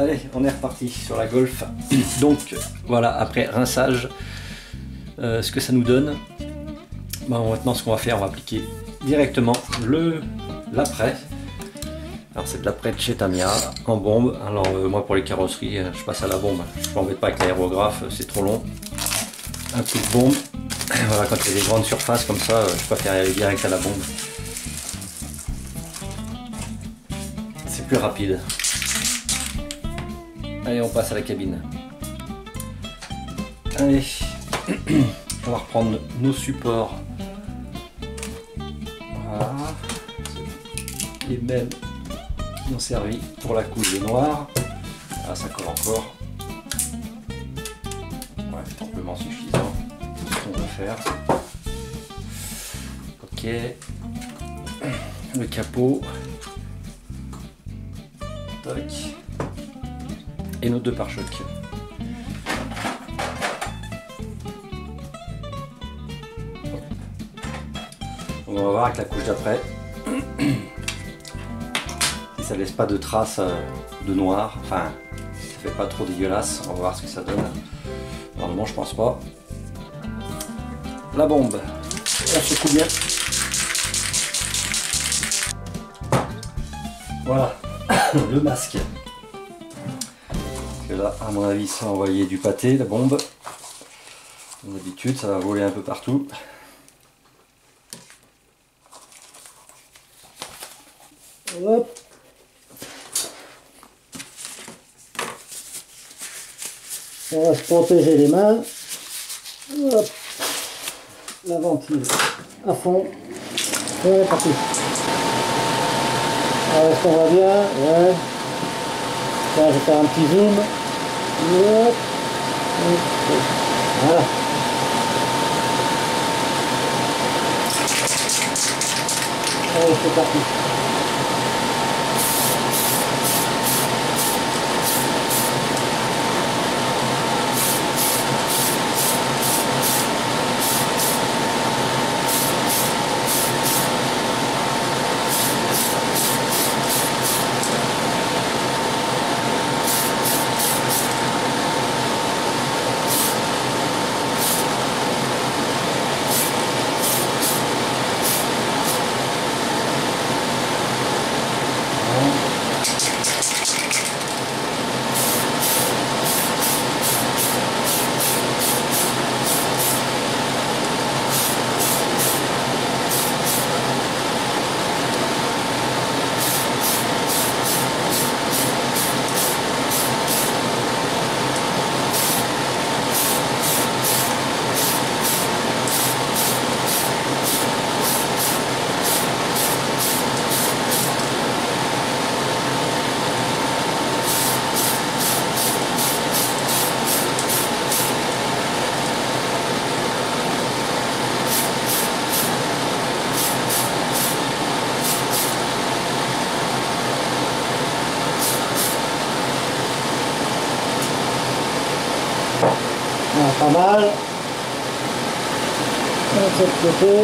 Allez, on est reparti sur la Golf. Donc voilà, après rinçage, ce que ça nous donne. Bon, maintenant ce qu'on va faire, on va appliquer directement l'après. Alors c'est de l'après de chez Tamiya en bombe. Alors moi pour les carrosseries, je passe à la bombe. Je ne m'embête pas avec l'aérographe, c'est trop long. Un coup de bombe. Voilà, quand il y a des grandes surfaces comme ça, je préfère aller direct à la bombe. C'est plus rapide. Allez, on passe à la cabine. Allez, on va reprendre nos supports. Voilà. Les mêmes qui ont servi pour la couche de noir. Ah, ça colle encore. Ouais, c'est amplement suffisant. C'est ce qu'on va faire. Ok. Le capot. Tac. Et nos deux pare-chocs. On va voir avec la couche d'après si ça laisse pas de traces de noir, enfin ça fait pas trop dégueulasse. On va voir ce que ça donne. Normalement je pense pas. La bombe, on secoue bien. Voilà le masque. Là, à mon avis, ça a envoyé du pâté, la bombe. Comme d'habitude, ça va voler un peu partout. Hop. On va se protéger les mains. Hop. La ventile à fond. Et on est parti. Alors, est-ce qu'on va bien? Ouais. Là, je vais faire un petit zoom. Hop. Voilà. Allez, c'est parti. Pas mal. De cet côté.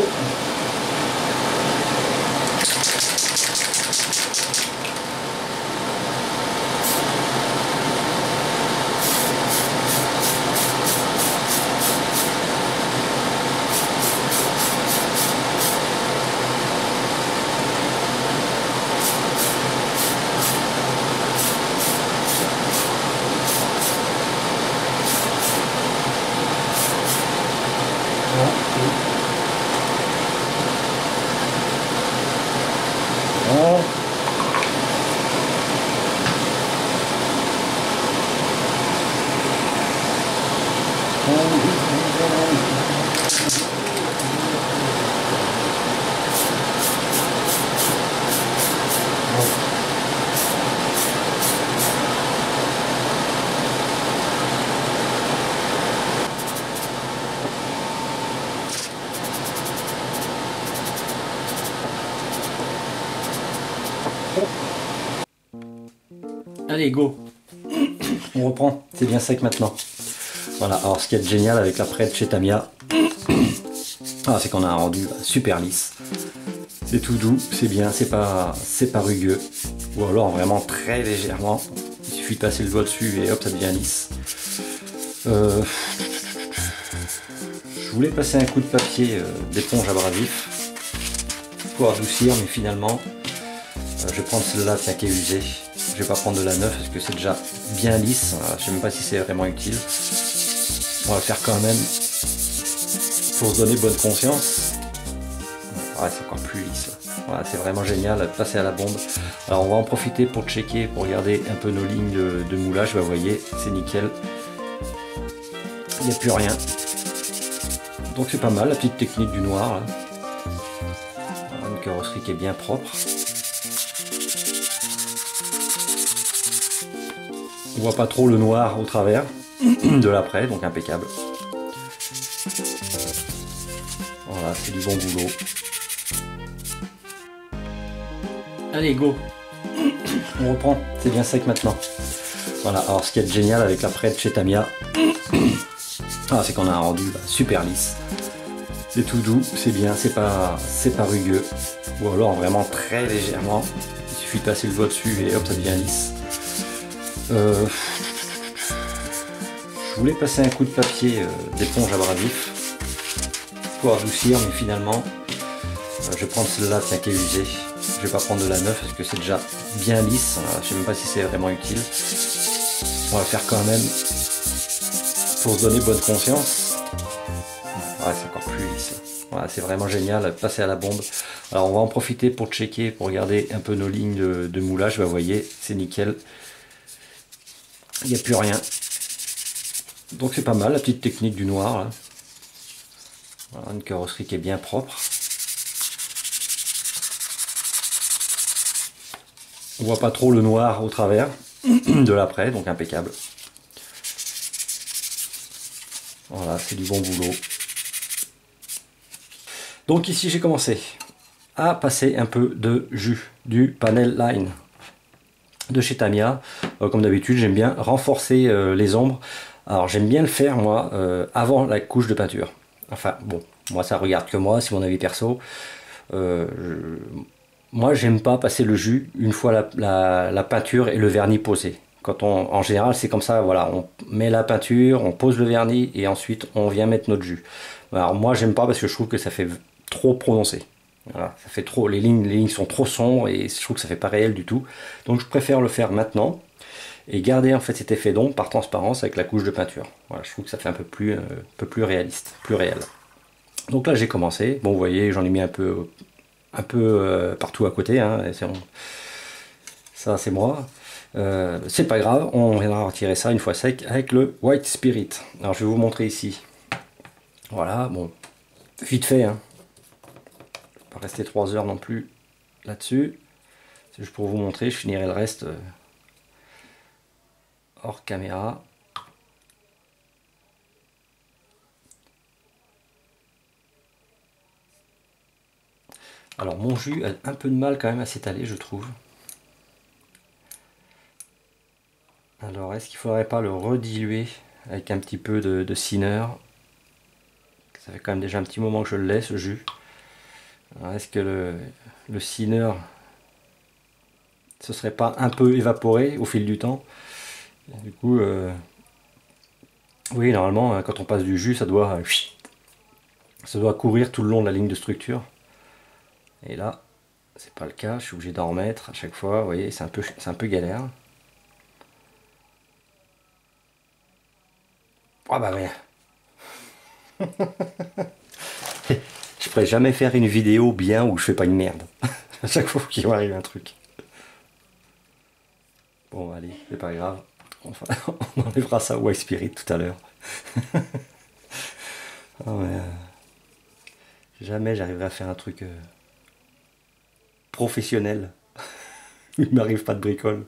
Allez, go. On reprend, c'est bien sec maintenant. Voilà, alors ce qui est génial avec la prête chez Tamiya, c'est qu'on a un rendu super lisse. C'est tout doux, c'est bien, c'est pas rugueux. Ou alors vraiment très légèrement. Il suffit de passer le doigt dessus et hop, ça devient lisse. Je voulais passer un coup de papier d'éponge abrasif pour adoucir, mais finalement je vais prendre celle-là qui est usée. Je vais pas prendre de la neuve parce que c'est déjà bien lisse. Je sais même pas si c'est vraiment utile. On va le faire quand même pour se donner bonne conscience. Ouais, c'est encore plus lisse. Voilà, c'est vraiment génial, passer à la bombe. Alors on va en profiter pour checker, pour regarder un peu nos lignes de moulage. Vous voyez, c'est nickel. Il n'y a plus rien. Donc c'est pas mal, la petite technique du noir. Là. Une carrosserie qui est bien propre. On voit pas trop le noir au travers de l'après, donc impeccable. Voilà, c'est du bon boulot. Allez, go. On reprend, c'est bien sec maintenant. Voilà, alors ce qui est génial avec l'après de chez Tamiya, c'est qu'on a un rendu super lisse. C'est tout doux, c'est bien, c'est pas rugueux. Ou alors vraiment très légèrement. Il suffit de passer le doigt dessus et hop, ça devient lisse. Je voulais passer un coup de papier d'éponge abrasif pour adoucir, mais finalement je vais prendre celle-là qui est usée. Je vais pas prendre de la neuve parce que c'est déjà bien lisse. Je sais même pas si c'est vraiment utile. On va le faire quand même pour se donner bonne conscience. Ouais, c'est encore plus lisse. Voilà, c'est vraiment génial, passer à la bombe. Alors on va en profiter pour checker, pour regarder un peu nos lignes de moulage. Vous voyez, c'est nickel. Il n'y a plus rien. Donc c'est pas mal, la petite technique du noir. Là. Voilà, une carrosserie qui est bien propre. On voit pas trop le noir au travers de l'après, donc impeccable. Voilà, c'est du bon boulot. Donc ici j'ai commencé à passer un peu de jus du Panel Line de chez Tamiya. Comme d'habitude, j'aime bien renforcer les ombres. Alors j'aime bien le faire moi avant la couche de peinture. Enfin bon, moi ça regarde que moi, c'est mon avis perso. Moi j'aime pas passer le jus une fois la peinture et le vernis posé. En général c'est comme ça, voilà, on met la peinture, on pose le vernis et ensuite on vient mettre notre jus. Alors moi j'aime pas parce que je trouve que ça fait trop prononcé. Voilà, ça fait trop, les lignes sont trop sombres et je trouve que ça fait pas réel du tout. Donc je préfère le faire maintenant et garder en fait cet effet d'ombre par transparence avec la couche de peinture. Voilà, je trouve que ça fait un peu plus réaliste, plus réel. Donc là j'ai commencé. Bon, vous voyez, j'en ai mis un peu partout à côté. Hein, ça c'est moi. C'est pas grave, on viendra retirer ça une fois sec avec le White Spirit. Alors je vais vous montrer ici. Voilà, bon, vite fait. Hein. Pas rester 3 heures non plus là-dessus. C'est juste pour vous montrer, je finirai le reste hors caméra. Alors mon jus a un peu de mal quand même à s'étaler, je trouve. Alors est-ce qu'il ne faudrait pas le rediluer avec un petit peu de thinner? Ça fait quand même déjà un petit moment que je le laisse, ce jus. Est-ce que le thinner ce serait pas un peu évaporé au fil du temps? Du coup, oui, normalement, quand on passe du jus, ça doit courir tout le long de la ligne de structure. Et là, c'est pas le cas. Je suis obligé d'en remettre à chaque fois. Vous voyez, c'est un peu galère. Ah bah ouais. Je pourrais jamais faire une vidéo bien où je fais pas une merde. À chaque fois qu'il m'arrive un truc. Bon allez, c'est pas grave. Enfin, on enlèvera ça au White Spirit tout à l'heure. Oh, jamais j'arriverai à faire un truc professionnel. Il m'arrive pas de bricole.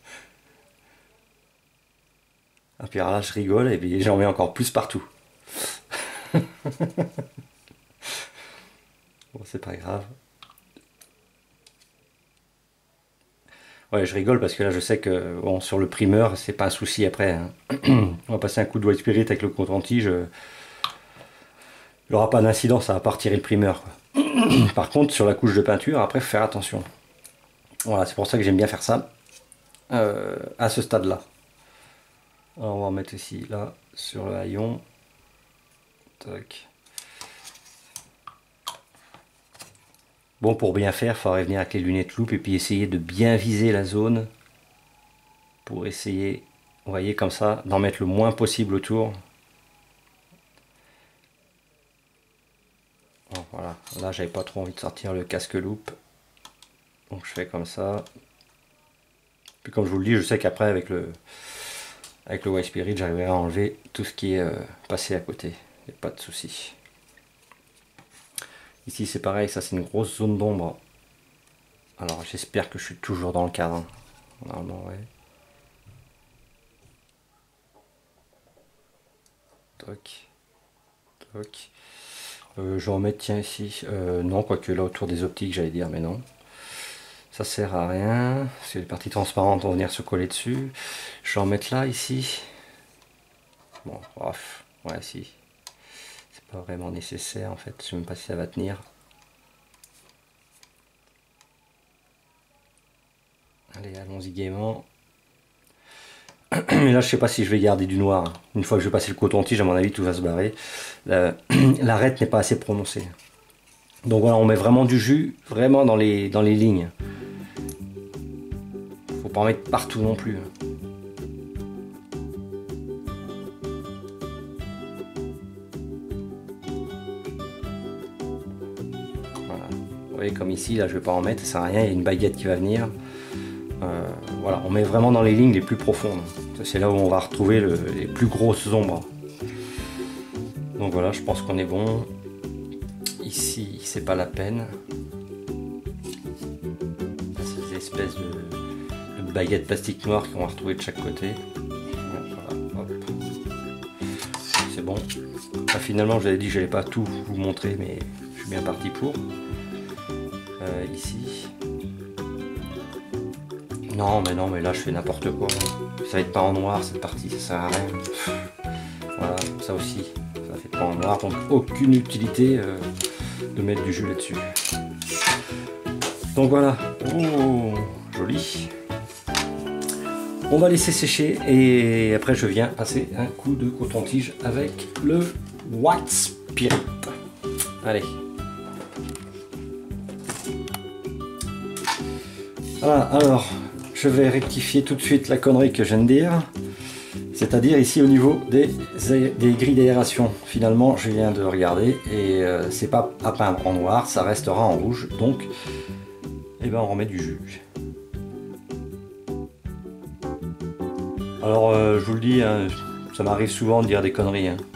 Et puis alors là je rigole et puis j'en mets encore plus partout. Bon, c'est pas grave. Ouais, je rigole parce que là je sais que bon, sur le primeur c'est pas un souci après. Hein. On va passer un coup de White Spirit avec le coton-tige. Il n'y aura pas d'incident, ça va pas retirer le primeur. Quoi. Par contre sur la couche de peinture, après faut faire attention. Voilà, c'est pour ça que j'aime bien faire ça à ce stade là. Alors on va en mettre ici, là, sur le haillon. Tac. Bon, pour bien faire, il faudrait venir avec les lunettes loupe et puis essayer de bien viser la zone. Pour essayer, vous voyez, comme ça, d'en mettre le moins possible autour. Bon, voilà, là j'avais pas trop envie de sortir le casque loupe. Donc je fais comme ça. Puis comme je vous le dis, je sais qu'après avec le White Spirit, j'arriverai à enlever tout ce qui est passé à côté. Il n'y a pas de souci. Ici c'est pareil, ça c'est une grosse zone d'ombre. Alors j'espère que je suis toujours dans le cadre. Hein. Normalement, ouais. Toc. Toc. Je vais en mettre, tiens, ici. Non, quoique là autour des optiques, j'allais dire, mais non. Ça sert à rien. Parce que les parties transparentes vont venir se coller dessus. Je vais en mettre là, ici. Bon, off. Ouais, si. C'est pas vraiment nécessaire en fait. Je sais même pas si ça va tenir. Allez, allons-y gaiement. Mais là, je sais pas si je vais garder du noir. Une fois que je vais passer le coton-tige, à mon avis, tout va se barrer. L'arête n'est pas assez prononcée. Donc voilà, on met vraiment du jus, vraiment dans les lignes. Faut pas en mettre partout non plus. Voilà. Vous voyez, comme ici, là, je vais pas en mettre, ça sert à rien. Il y a une baguette qui va venir. Voilà, on met vraiment dans les lignes les plus profondes. C'est là où on va retrouver les plus grosses ombres. Donc voilà, je pense qu'on est bon. Ici, c'est pas la peine. C'est des espèces de baguettes plastique noires qu'on va retrouver de chaque côté. Voilà, c'est bon. Enfin, finalement, j'avais dit que je n'allais pas tout vous montrer, mais je suis bien parti pour. Ici. Non, mais là, je fais n'importe quoi. Ça va être pas en noir cette partie, ça sert à rien. Voilà, ça aussi, ça fait pas en noir, donc aucune utilité de mettre du jus là-dessus. Donc voilà, oh, joli. On va laisser sécher et après je viens passer un coup de coton-tige avec le White Spirit. Allez. Voilà, alors je vais rectifier tout de suite la connerie que je viens de dire. C'est-à-dire ici au niveau des grilles d'aération. Finalement, je viens de regarder et c'est pas à peindre en noir, ça restera en rouge. Donc, eh ben, on remet du jus. Alors, je vous le dis, hein, ça m'arrive souvent de dire des conneries. Hein.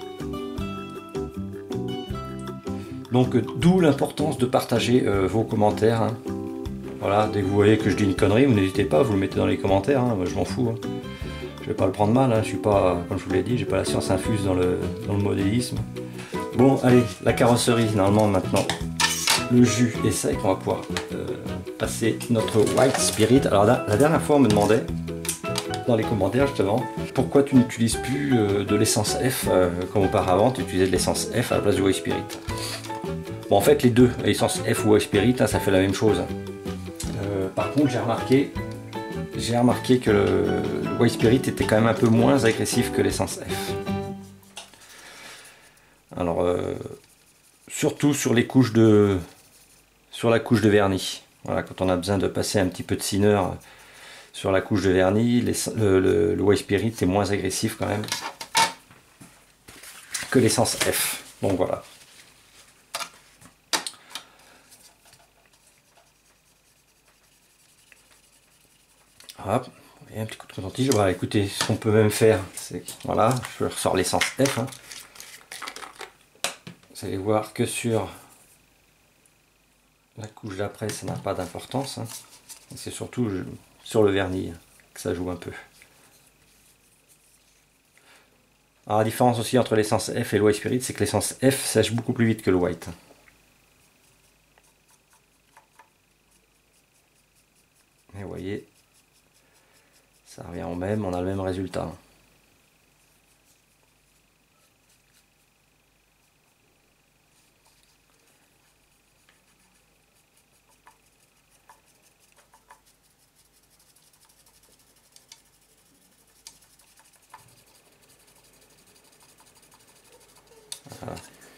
Donc, d'où l'importance de partager vos commentaires. Hein. Voilà, dès que vous voyez que je dis une connerie, vous n'hésitez pas, vous le mettez dans les commentaires. Hein, moi, je m'en fous. Hein. Je vais pas le prendre mal, hein, je suis pas, comme je vous l'ai dit, j'ai pas la science infuse dans le modélisme. Bon, allez, la carrosserie, normalement maintenant, le jus est sec, on va pouvoir passer notre White Spirit. Alors là, la dernière fois, on me demandait, dans les commentaires justement, pourquoi tu n'utilises plus de l'essence F, comme auparavant, tu utilisais de l'essence F à la place du White Spirit. Bon, en fait, les deux, l'essence F ou White Spirit, hein, ça fait la même chose. Par contre, j'ai remarqué que le White Spirit était quand même un peu moins agressif que l'essence F. Alors, surtout sur les couches sur la couche de vernis. Voilà, quand on a besoin de passer un petit peu de thinner sur la couche de vernis, le White Spirit est moins agressif quand même que l'essence F. Donc voilà. Hop, et un petit coup de coton-tige. Voilà, écoutez, ce qu'on peut même faire, c'est que voilà, je ressors l'essence F. Hein. Vous allez voir que sur la couche d'après, ça n'a pas d'importance. Hein. C'est surtout sur le vernis que ça joue un peu. Alors la différence aussi entre l'essence F et le White Spirit, c'est que l'essence F sèche beaucoup plus vite que le White. Et vous voyez, ça revient au même, on a le même résultat. Voilà.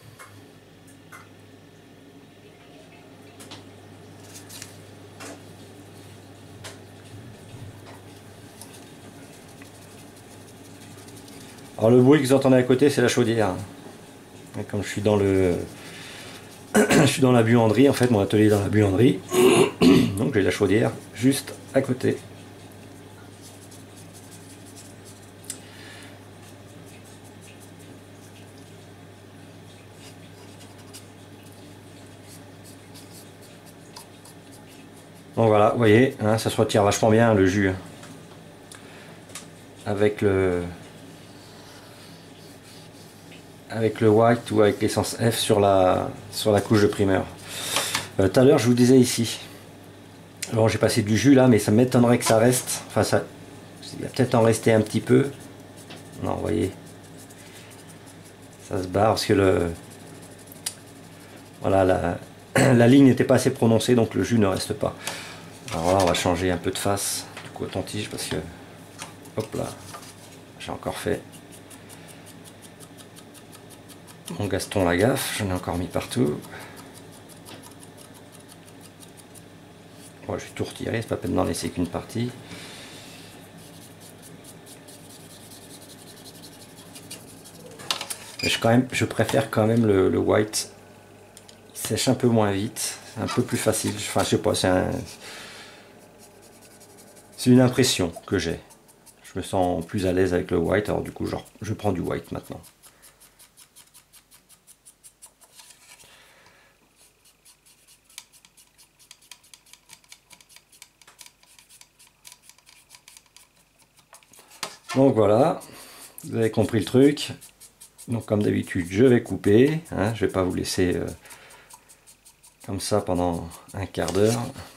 Alors le bruit que vous entendez à côté, c'est la chaudière. Et comme je suis dans le je suis dans la buanderie, en fait mon atelier est dans la buanderie, donc j'ai la chaudière juste à côté. Donc voilà, vous voyez, hein, ça se retire vachement bien le jus avec le white ou avec l'essence F sur la couche de primeur. Tout à l'heure je vous disais ici, alors j'ai passé du jus là, mais ça m'étonnerait que ça reste, enfin ça, il va peut-être en rester un petit peu. Non, vous voyez, ça se barre parce que voilà, la ligne n'était pas assez prononcée, donc le jus ne reste pas. Alors là on va changer un peu de face du coton-tige parce que hop là, j'ai encore fait mon Gaston Lagaffe, j'en ai encore mis partout. Bon, je vais tout retirer, c'est pas peine d'en laisser qu'une partie. Mais je préfère quand même le white. Il sèche un peu moins vite, un peu plus facile. Enfin, je sais pas, c'est une impression que j'ai. Je me sens plus à l'aise avec le white, alors du coup, genre, je prends du white maintenant. Donc voilà, vous avez compris le truc. Donc comme d'habitude, je vais couper. Hein, je vais pas vous laisser comme ça pendant un quart d'heure.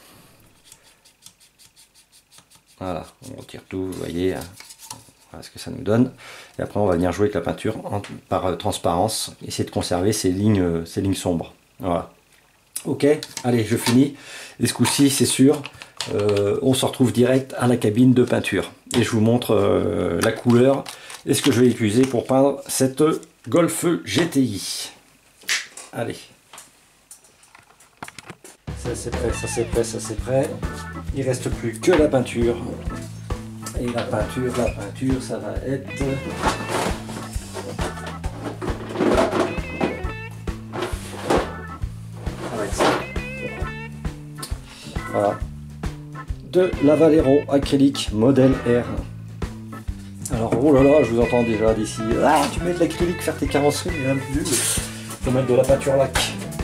Voilà, on retire tout, vous voyez. Hein, voilà ce que ça nous donne. Et après, on va venir jouer avec la peinture par transparence. Essayer de conserver ces lignes sombres. Voilà. Ok, allez, je finis. Et ce coup-ci, c'est sûr. On se retrouve direct à la cabine de peinture et je vous montre la couleur et ce que je vais utiliser pour peindre cette Golf GTI. Allez, ça c'est prêt, ça c'est prêt, ça c'est prêt. Il reste plus que la peinture et la peinture, ça va être ça. Voilà. De la Vallejo acrylique modèle R. Alors oh là là, je vous entends déjà d'ici. Ah, tu mets de l'acrylique faire tes carrosseries, mais même plus. Faut mettre de la peinture lac.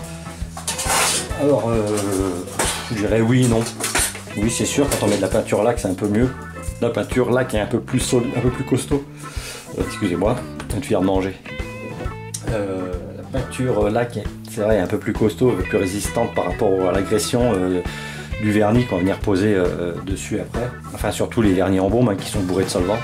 Alors je dirais oui, non. Oui, c'est sûr, quand on met de la peinture lac, c'est un peu mieux. La peinture lac est un peu plus solide, un peu plus costaud. Excusez-moi, je vais faire manger. La peinture lac, c'est vrai, est un peu plus costaud, un peu plus résistante par rapport à l'agression du vernis qu'on va venir poser dessus après. Enfin, surtout les vernis en baume hein, qui sont bourrés de solvant.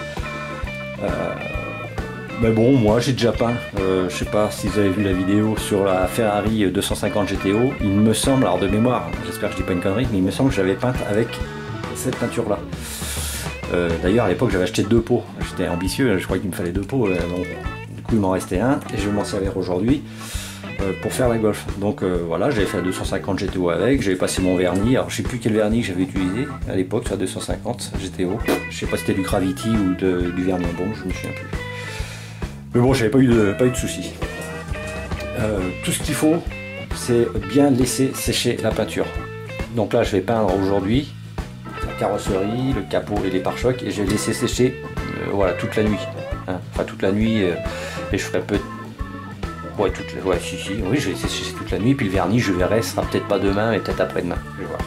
Mais bon, moi j'ai déjà peint, je sais pas si vous avez vu la vidéo sur la Ferrari 250 GTO, il me semble, alors de mémoire, j'espère que je dis pas une connerie, mais il me semble que j'avais peint avec cette peinture là. D'ailleurs à l'époque j'avais acheté 2 pots, j'étais ambitieux, je croyais qu'il me fallait 2 pots, bon, du coup il m'en restait un et je vais m'en servir aujourd'hui pour faire la Golf. Donc voilà, j'avais fait la 250 GTO avec, j'avais passé mon vernis, alors je sais plus quel vernis que j'avais utilisé à l'époque sur la 250 GTO, je sais pas si c'était du Gravity ou du vernis en baume, je me souviens plus. Mais bon, j'avais pas eu de soucis. Tout ce qu'il faut, c'est bien laisser sécher la peinture. Donc là, je vais peindre aujourd'hui la carrosserie, le capot et les pare-chocs, et je vais laisser sécher voilà, toute la nuit. Hein. Enfin, toute la nuit, et je ferai peu... Ouais, oui, je vais laisser sécher toute la nuit, puis le vernis, je verrai, ce sera peut-être pas demain, mais peut-être après-demain. Je vais voir.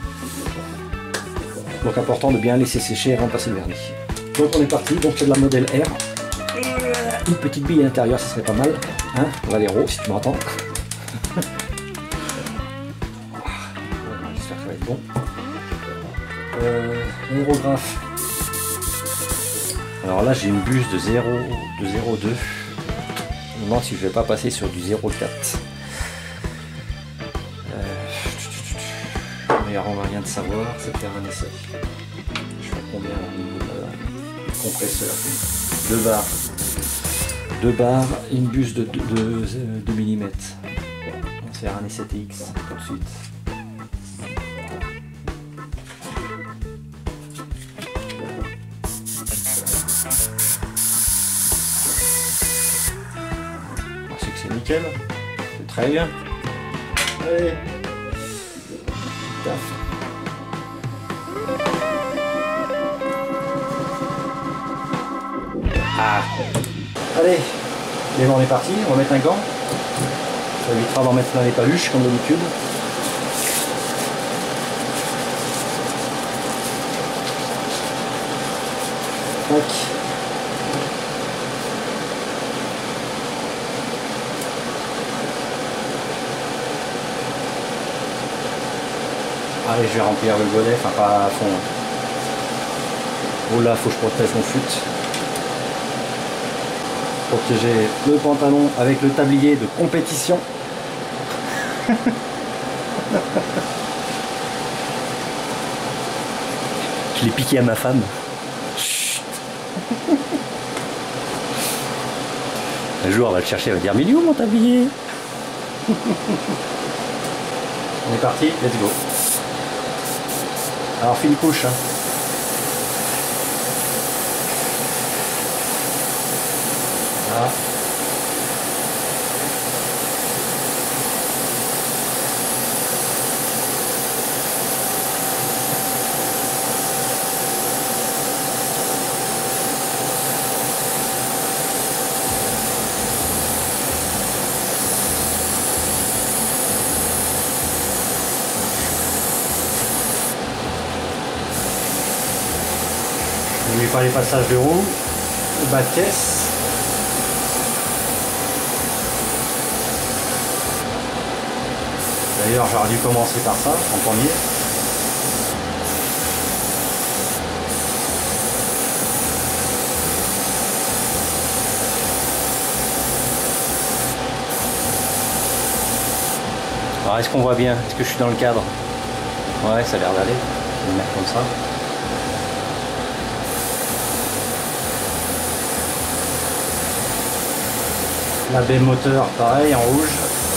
Donc important de bien laisser sécher et remplacer le vernis. Donc on est parti, donc c'est de la modèle R. Une petite bille à l'intérieur, ça serait pas mal. Hein, Vallejo, si tu m'entends. J'espère que ça va être bon. Aérographe. Alors là, j'ai une buse de 0,2. Je me demande si je vais pas passer sur du 0,4. Meilleur moyen de savoir, c'est faire un essai. Je fais combien au niveau du compresseur. 2 bars. 2 barres et une buse de 2 mm. On va se faire un E7X tout de suite. C'est que c'est nickel, c'est très bien. Allez, taf. Ah. Allez, on est parti, on va mettre un gant. Ça évitera d'en mettre plein les paluches comme d'habitude. Tac. Allez, je vais remplir le godet, enfin pas à fond. Oh là, faut que je protège mon fut. Protéger le pantalon avec le tablier de compétition. Je l'ai piqué à ma femme. Chut. Un jour, elle va le chercher, elle va dire mais il est où mon tablier? On est parti, let's go. Alors fine couche. Hein. Voilà. N'oubliez pas les passages de roue, le bas de caisse. D'ailleurs, j'aurais dû commencer par ça en premier. Alors, est-ce qu'on voit bien? Est-ce que je suis dans le cadre? Ouais, ça a l'air d'aller. Je vais le mettre comme ça. La baie moteur, pareil, en rouge.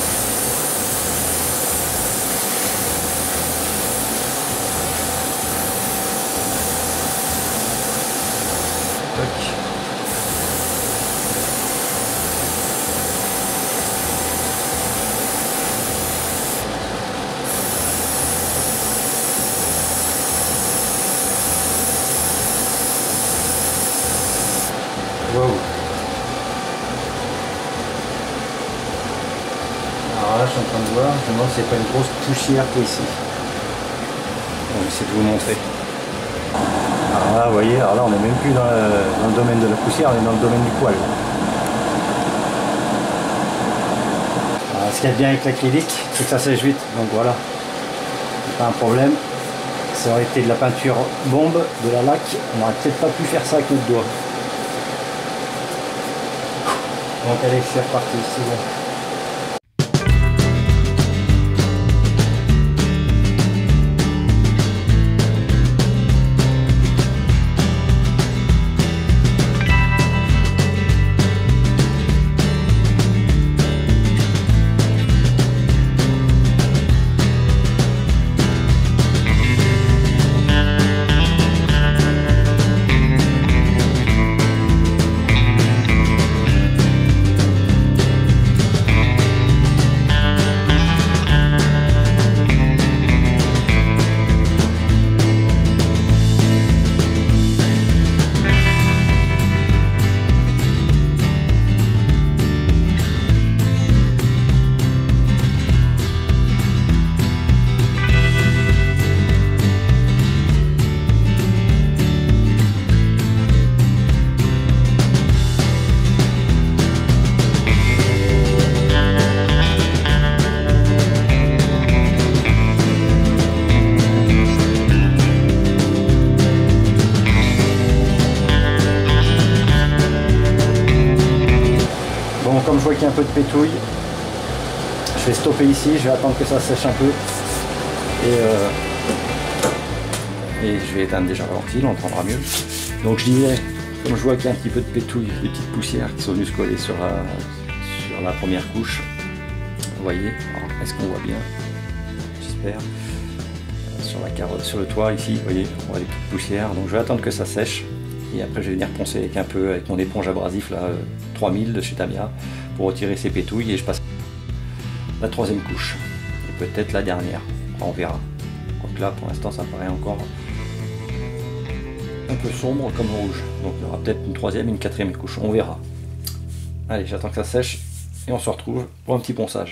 Wow. Alors là, je suis en train de voir, je me demande si c'est pas une grosse poussière qui est ici. On va essayer de vous montrer. Alors là, vous voyez, alors là, on n'est même plus dans le domaine de la poussière, on est dans le domaine du poil. Alors, ce qu'il y a de bien avec l'acrylique, c'est que ça sèche vite, donc voilà, c'est pas un problème. Ça aurait été de la peinture bombe, de la laque, on n'aurait peut-être pas pu faire ça avec notre doigt. Donc allez, c'est reparti, c'est bon. Comme je vois qu'il y a un peu de pétouille, je vais stopper ici, je vais attendre que ça sèche un peu et je vais éteindre déjà la ventile, on entendra mieux. Donc je disais, Comme je vois qu'il y a un petit peu de pétouille, des petites poussières qui sont venues se coller sur la première couche. Vous voyez, est-ce qu'on voit bien? J'espère. Sur la carotte, sur le toit ici, vous voyez, on voit les petites poussières. Donc je vais attendre que ça sèche. Et après je vais venir poncer avec mon éponge abrasif là, 3000 de chez Tamiya pour retirer ces pétouilles et je passe la troisième couche. Et peut-être la dernière. On verra. Donc là pour l'instant ça paraît encore un peu sombre comme rouge. Donc il y aura peut-être une troisième et une quatrième couche. On verra. Allez, j'attends que ça sèche et on se retrouve pour un petit ponçage.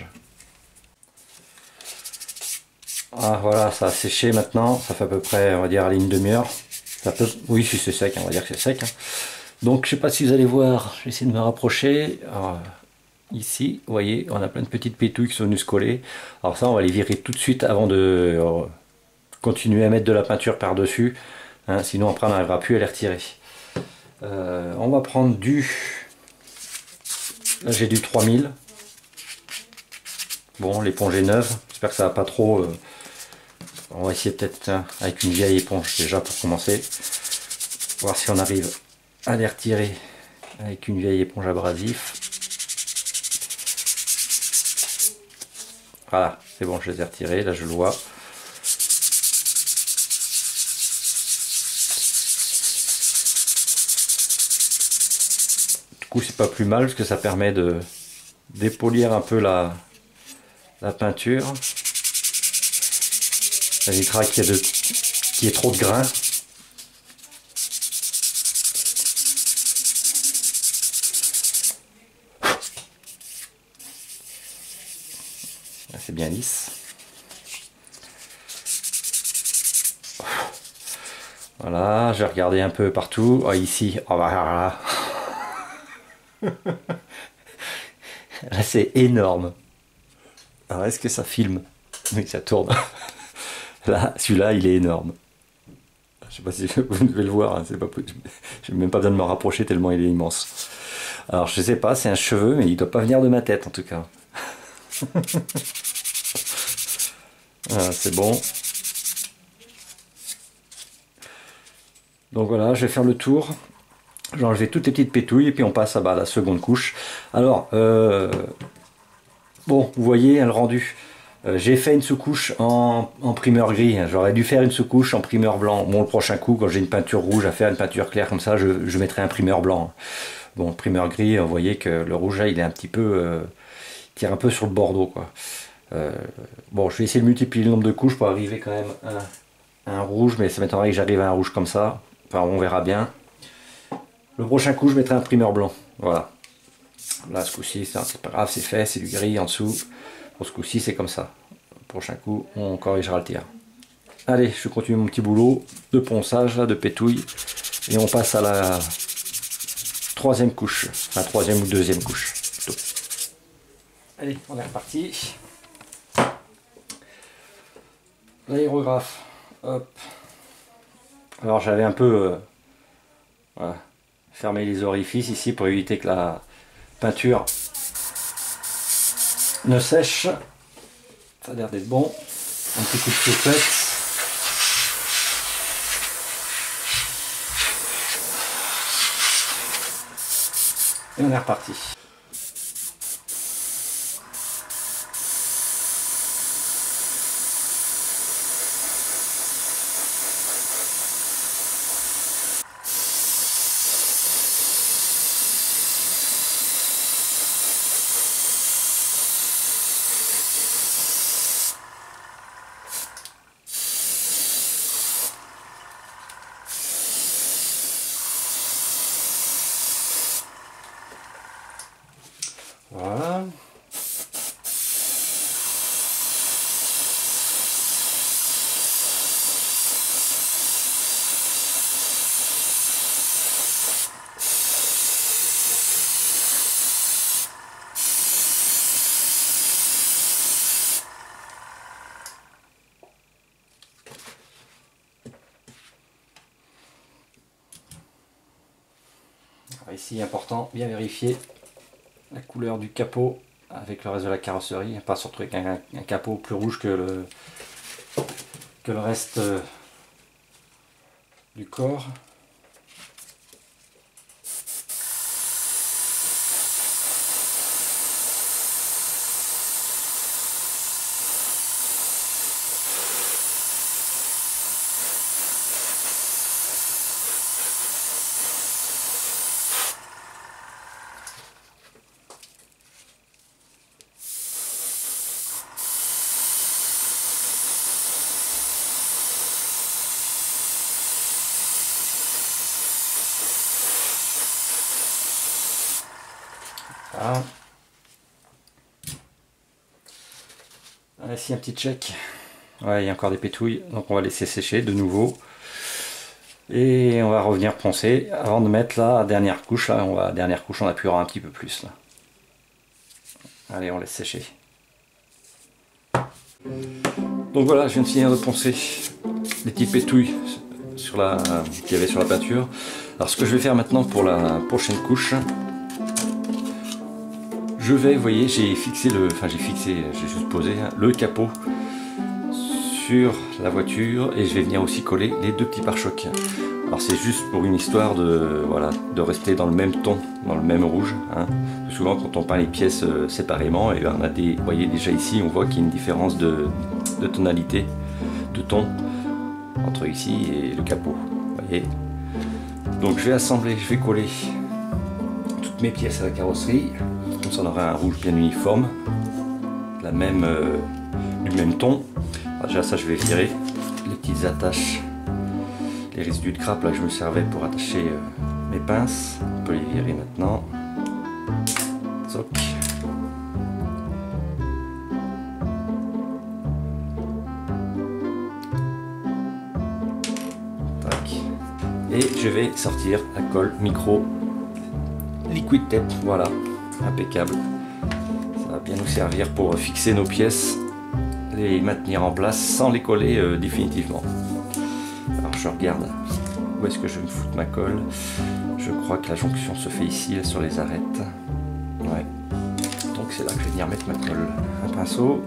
Ah voilà, ça a séché maintenant, ça fait à peu près, on va dire, une demi-heure. Oui, si c'est sec, on va dire que c'est sec. Donc je sais pas si vous allez voir, je vais essayer de me rapprocher. Alors, ici, vous voyez, on a plein de petites pétouilles qui sont venues se coller. Alors ça, on va les virer tout de suite avant de continuer à mettre de la peinture par-dessus. Hein, sinon après on n'arrivera plus à les retirer. On va prendre là j'ai du 3000. Bon, l'éponge est neuve, j'espère que ça va pas trop... On va essayer peut-être avec une vieille éponge déjà pour commencer. Voir si on arrive à les retirer avec une vieille éponge abrasif. Voilà, c'est bon, je les ai retirés, là je le vois. Du coup c'est pas plus mal parce que ça permet de dépolir un peu la peinture. Ça évitera qu'il y ait trop de grains. C'est bien lisse. Voilà, je vais regarder un peu partout. Oh, ici, oh, bah, là, là c'est énorme. Alors est-ce que ça filme? Oui, ça tourne. Là, celui-là, il est énorme. Je sais pas si vous devez le voir, hein, c'est pas possible. J'ai même pas besoin de me rapprocher tellement il est immense. Alors je sais pas, c'est un cheveu, mais il doit pas venir de ma tête en tout cas. Voilà, c'est bon. Donc voilà, je vais faire le tour. Je vais enlever toutes les petites pétouilles et puis on passe à la seconde couche. Alors, bon, vous voyez le rendu. J'ai fait une sous-couche en primeur gris. J'aurais dû faire une sous-couche en primeur blanc. Bon, le prochain coup, quand j'ai une peinture rouge à faire, une peinture claire comme ça, je mettrai un primeur blanc. Bon, primeur gris, vous voyez que le rouge là, il est un petit peu... tire un peu sur le bordeaux, quoi. Bon, je vais essayer de multiplier le nombre de couches pour arriver quand même à un rouge, mais ça m'étonnerait que j'arrive à un rouge comme ça. Enfin, on verra bien. Le prochain coup, je mettrai un primeur blanc. Voilà. Là, ce coup-ci, c'est pas grave, c'est fait, c'est du gris en dessous. Pour ce coup-ci, c'est comme ça. Le prochain coup, on corrigera le tir. Allez, je continue mon petit boulot de ponçage, là, de pétouille. Et on passe à la troisième couche. Enfin, troisième ou deuxième couche, plutôt. Allez, on est reparti. L'aérographe. Hop. Alors, j'avais un peu... voilà, fermé les orifices ici pour éviter que la peinture ne sèche. Ça a l'air d'être bon. Un petit coup de chauffette. Et on est reparti. Voilà. Alors ici, important, bien vérifier la couleur du capot avec le reste de la carrosserie, pas se retrouver avec un capot plus rouge que le reste du corps. Voilà. Ici un petit check. Ouais, il y a encore des pétouilles, donc on va laisser sécher de nouveau. Et on va revenir poncer avant de mettre la dernière couche. Là, dernière couche, on appuiera un petit peu plus. Là. Allez, on laisse sécher. Donc voilà, je viens de finir de poncer les petites pétouilles qu'il y avait sur la peinture. Alors ce que je vais faire maintenant pour la prochaine couche, je vais, vous voyez, j'ai juste posé le capot sur la voiture et je vais venir aussi coller les deux petits pare-chocs. Alors c'est juste pour une histoire de rester dans le même ton, dans le même rouge. Hein. Souvent quand on peint les pièces séparément, et on a vous voyez déjà ici, on voit qu'il y a une différence de tonalité, de ton entre ici et le capot. Vous voyez. Donc je vais assembler, je vais coller toutes mes pièces à la carrosserie. Comme ça on aura un rouge bien uniforme, du même ton. Alors déjà ça je vais virer les petites attaches, les résidus de crappe là que je me servais pour attacher mes pinces. On peut les virer maintenant. Zoc. Tac. Et je vais sortir la colle micro liquid tape, voilà, impeccable. Ça va bien nous servir pour fixer nos pièces, les maintenir en place sans les coller définitivement. Alors je regarde où est-ce que je vais me foutre ma colle. Je crois que la jonction se fait ici, là, sur les arêtes. Ouais. Donc c'est là que je vais venir mettre ma colle. Un pinceau.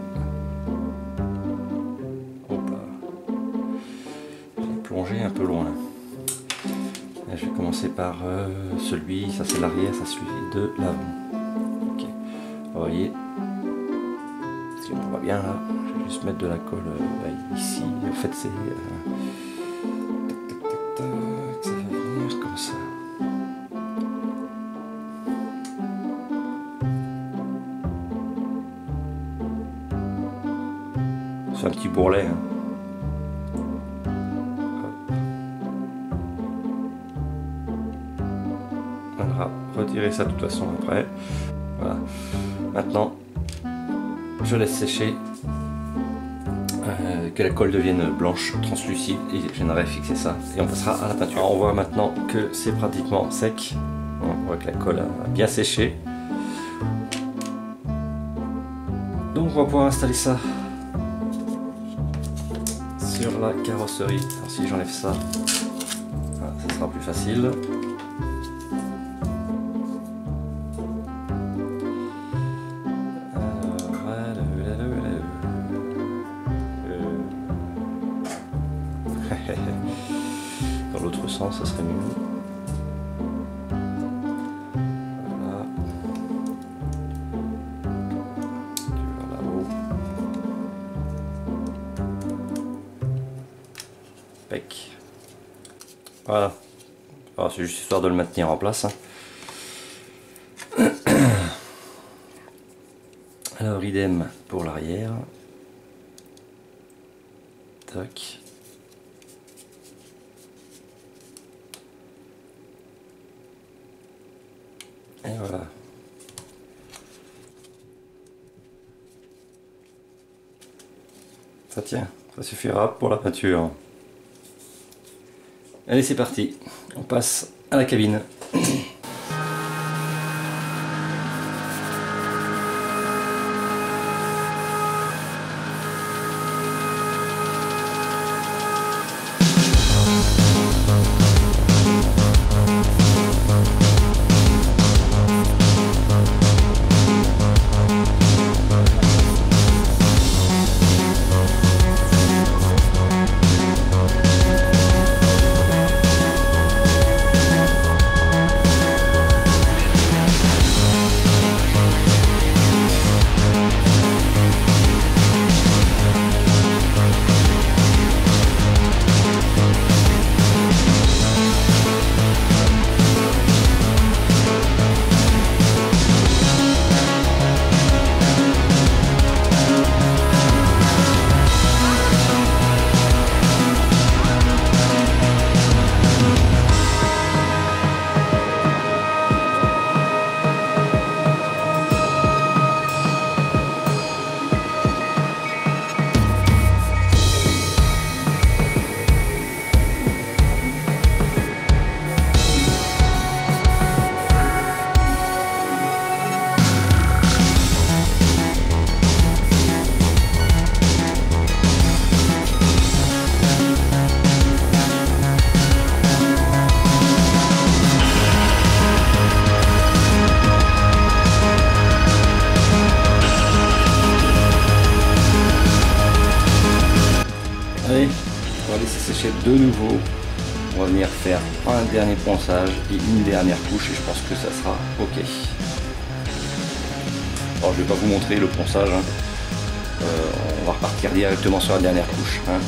Hop là. Je vais plonger un peu loin. Là, je vais commencer par celui, ça c'est l'arrière, ça suit de l'avant. Ok. Vous voyez, si on voit bien là, je vais juste mettre de la colle ici. En fait c'est ça va venir comme ça. C'est un petit bourrelet. Hein. On va retirer ça de toute façon après. Voilà. Maintenant, je laisse sécher, que la colle devienne blanche, translucide, et je viendrai fixer ça. Et on passera à la peinture. Alors on voit maintenant que c'est pratiquement sec. On voit que la colle a bien séché. Donc on va pouvoir installer ça sur la carrosserie. Alors si j'enlève ça, voilà, ça sera plus facile. Dans l'autre sens, ça serait mieux. Voilà. Vers là-haut. Pec. Voilà. C'est juste histoire de le maintenir en place. Hein. Alors, idem pour l'arrière. Tac. Et voilà. Ça tient, ça suffira pour la peinture. Allez, c'est parti. On passe à la cabine. laisser sécher de nouveau. On va venir faire un dernier ponçage et une dernière couche et je pense que ça sera ok. Alors je vais pas vous montrer le ponçage, hein. On va repartir directement sur la dernière couche, hein.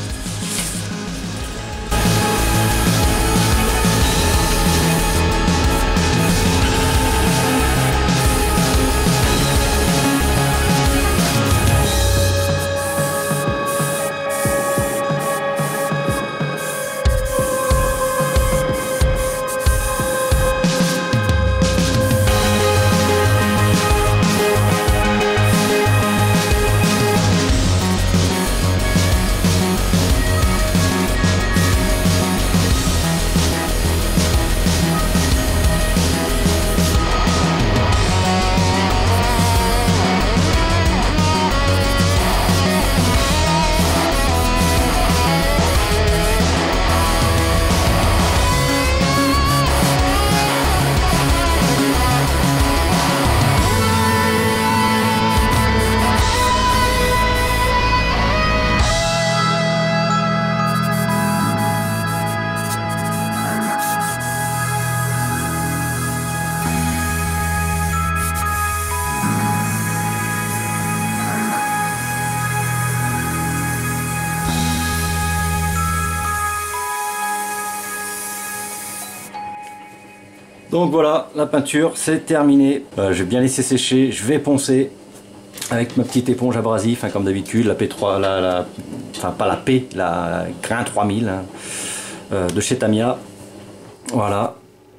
Donc voilà, la peinture c'est terminé. Je vais bien laisser sécher, je vais poncer avec ma petite éponge abrasive, hein, comme d'habitude, la P3, enfin pas la P, la Grain 3000 hein, de chez Tamiya. Voilà.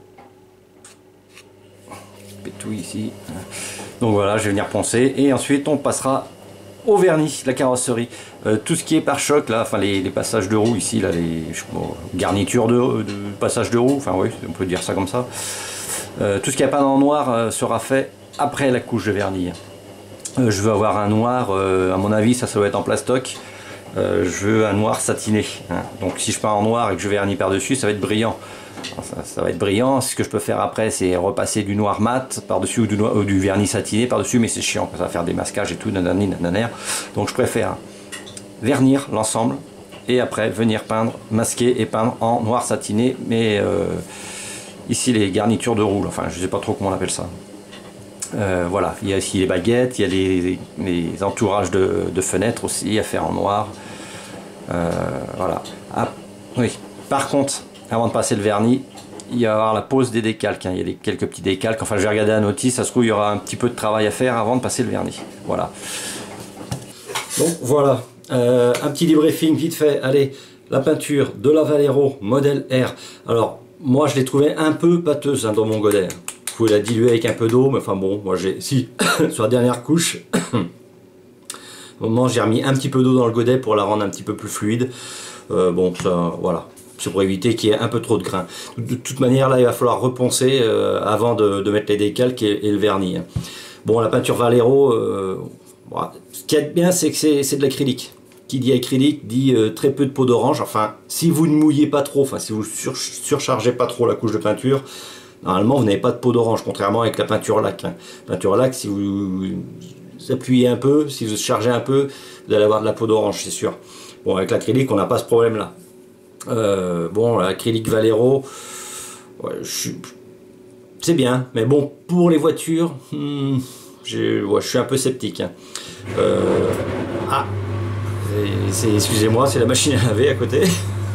Pétouille ici. Donc voilà, je vais venir poncer et ensuite on passera au vernis, la carrosserie. Tout ce qui est pare-choc là, enfin les passages de roue ici, là, les garnitures de passage de roue, enfin oui, on peut dire ça comme ça. Tout ce qui n'est pas en noir sera fait après la couche de vernis. Je veux avoir un noir, à mon avis ça doit être en plastoc. Je veux un noir satiné. Hein. Donc si je peins en noir et que je vernis par-dessus, ça va être brillant. Ça va être brillant. Ce que je peux faire après, c'est repasser du noir mat par-dessus ou du vernis satiné par-dessus, mais c'est chiant, ça va faire des masquages et tout, nanani, nananer. Donc je préfère vernir l'ensemble et après venir peindre, masquer et peindre en noir satiné, mais ici les garnitures de roue, enfin je sais pas trop comment on appelle ça. Voilà, il y a ici les baguettes, il y a les entourages de fenêtres aussi à faire en noir. Voilà. Ah, oui. Par contre, avant de passer le vernis, il va y avoir la pose des décalques. Hein. Il y a quelques petits décalques. Enfin, je vais regarder la notice. Ça se trouve, il y aura un petit peu de travail à faire avant de passer le vernis. Voilà. Donc voilà, un petit débriefing vite fait. Allez, la peinture de la Vallejo modèle R. Alors, moi, je l'ai trouvée un peu pâteuse hein, dans mon godet. Vous pouvez la diluer avec un peu d'eau, mais enfin bon, moi j'ai... Si, sur la dernière couche, au moment j'ai remis un petit peu d'eau dans le godet pour la rendre un petit peu plus fluide. Bon, ça, voilà. C'est pour éviter qu'il y ait un peu trop de grains. De toute manière, là, il va falloir reponcer avant de mettre les décalques et le vernis. Hein. Bon, la peinture Vallejo, voilà. Ce qui est bien, c'est que c'est de l'acrylique. Qui dit acrylique dit très peu de peau d'orange. Enfin, si vous ne mouillez pas trop, enfin, si vous surchargez pas trop la couche de peinture, normalement, vous n'avez pas de peau d'orange, contrairement avec la peinture lac. Hein. Peinture lac, si vous appuyez un peu, si vous chargez un peu, vous allez avoir de la peau d'orange, c'est sûr. Bon, avec l'acrylique, on n'a pas ce problème-là. Bon, l'acrylique Vallejo, ouais, c'est bien, mais bon, pour les voitures, je suis un peu sceptique. Hein. Ah, excusez-moi, c'est la machine à laver à côté.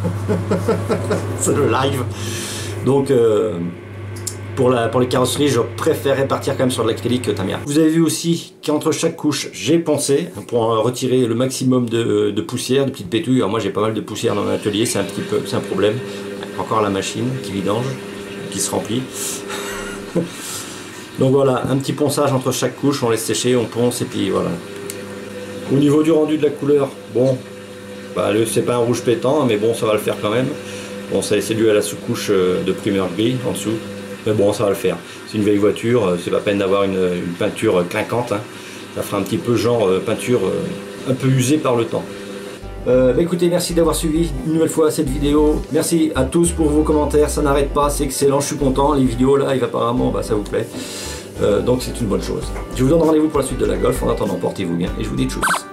C'est le live. Donc, pour les carrosseries, je préférerais partir quand même sur de l'acrylique Tamiya. Vous avez vu aussi qu'entre chaque couche, j'ai poncé pour retirer le maximum de poussière, de petites pétouilles. Alors moi, j'ai pas mal de poussière dans mon atelier, c'est un problème. Encore la machine qui vidange, qui se remplit. Donc voilà, un petit ponçage entre chaque couche, on laisse sécher, on ponce et puis voilà. Au niveau du rendu de la couleur, bon, bah, c'est pas un rouge pétant, mais bon, ça va le faire quand même. Bon, c'est dû à la sous-couche de primeur gris en dessous. Mais bon, ça va le faire. C'est une vieille voiture, c'est pas peine d'avoir une peinture clinquante. Hein. Ça fera un petit peu genre peinture un peu usée par le temps. Bah écoutez, merci d'avoir suivi une nouvelle fois cette vidéo. Merci à tous pour vos commentaires, ça n'arrête pas, c'est excellent, je suis content. Les vidéos live apparemment, bah, ça vous plaît. Donc c'est une bonne chose. Je vous donne rendez-vous pour la suite de la Golf. En attendant, portez-vous bien et je vous dis tchuss.